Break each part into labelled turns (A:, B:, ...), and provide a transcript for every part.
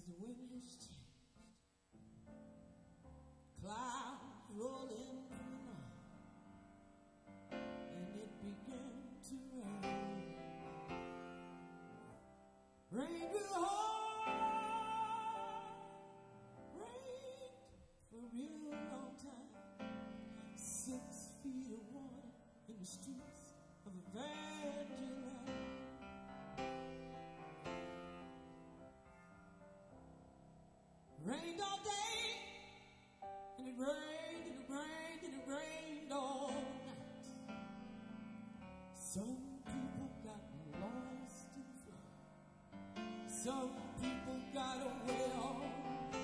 A: 'cause the wind has changed. Clouds rolling from the north, and it began to rain. Rain real hard, rain for a real long time. 6 feet of water in the streets of Evangeline. Rained all day, and it rained, and it rained, and it rained all night. Some people got lost in the flood. Some people got away all night.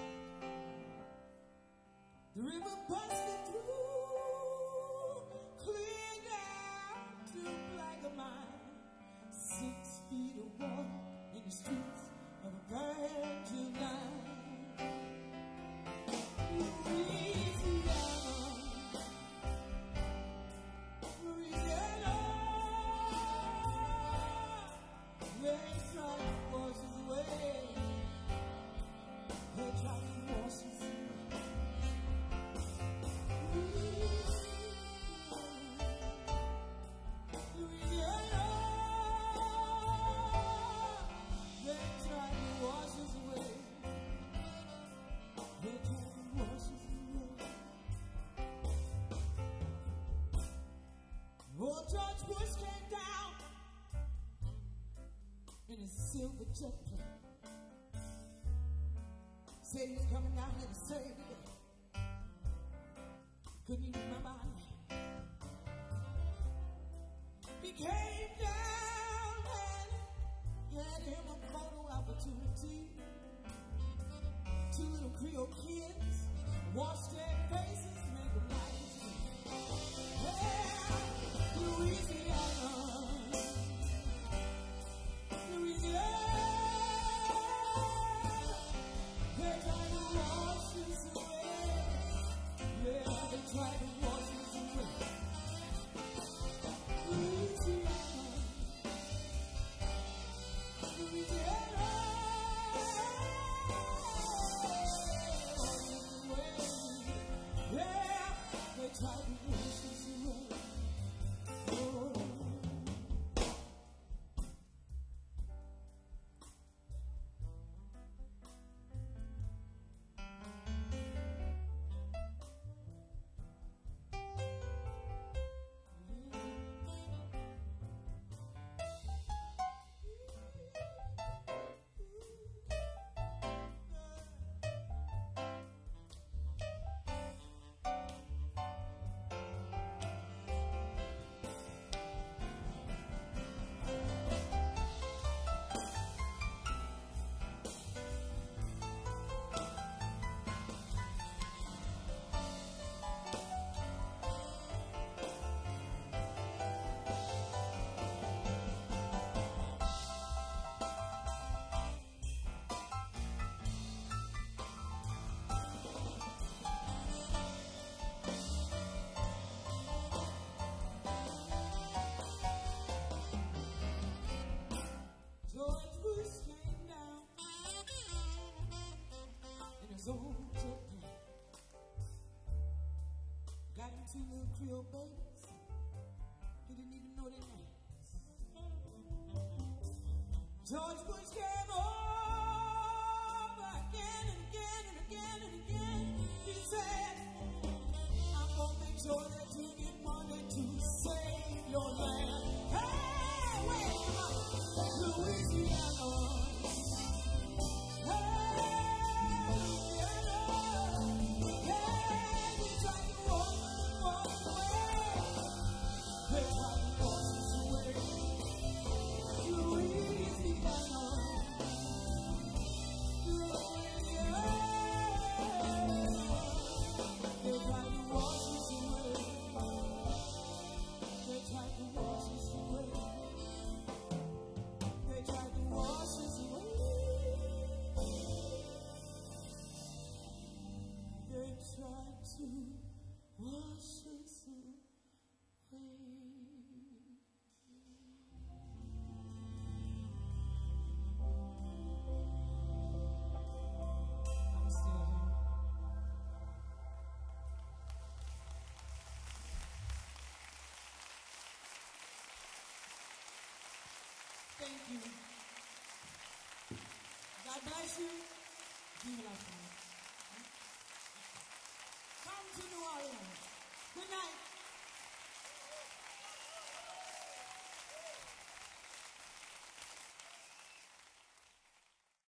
A: The river busted through, clear down to Black of Mine. 6 feet of water in the streets of Evangeline. Well, George Bush came down in a silver jet plane. Said he was coming down here to save the day. Couldn't even remember our name. He came down and had him a photo opportunity. 2 little Creole kids washed their faces, made them nice. Louisiana, they tried to wash us away. Yeah, they tried to wash us away. Louisiana, yeah, they tried to wash us away. George Bush came down in his own jet plane. Got him 2 little Creole babies. He didn't even know their names. George Bush came over again and again and again and again. He said, I'm gonna make sure that you get money to save your land. Hey, wait, Louisiana. They tried to wash us away. Thank you. God bless you. Vive la France. Come to New Orleans. Good night.